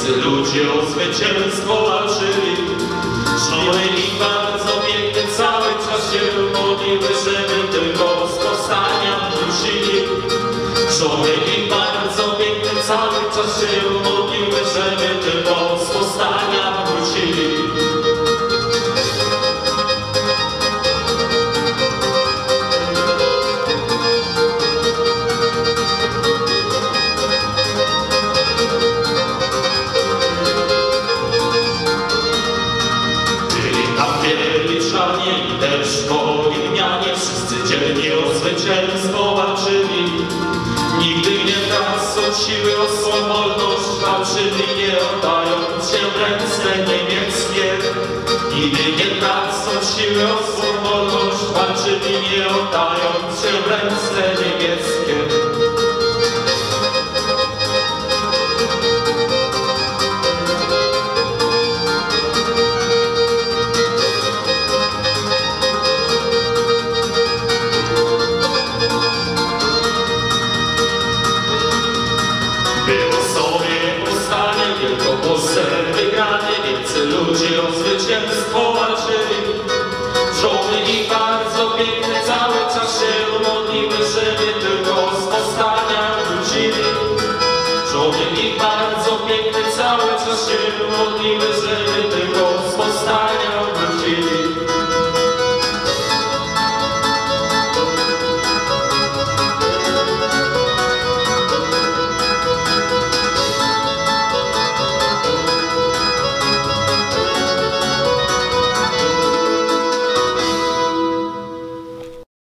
Wielcy ludzie o zwycięstwo walczyli. Żony i bardzo piękne cały czas się modliły, żeby tylko z powstania wrócili. Żony i bardzo piękne cały czas się modliły, żeby tylko z powstania wrócili. I też po Wiednianie wszyscy dzielnie o zwycięstwo walczyli. Nigdy nie tracą siły o swą wolność, walczyli nie oddając się w ręce niemieckie. Nigdy nie tracą siły o swą wolność, walczyli nie oddając się w ręce niemieckie. Wielkopolsce wygranie, wielcy ludzie o zwycięstwo walczyli. Żony i bardzo piękne cały czas się modliły, żeby tylko z powstania wrócili. Żony i bardzo piękne cały czas się modliły,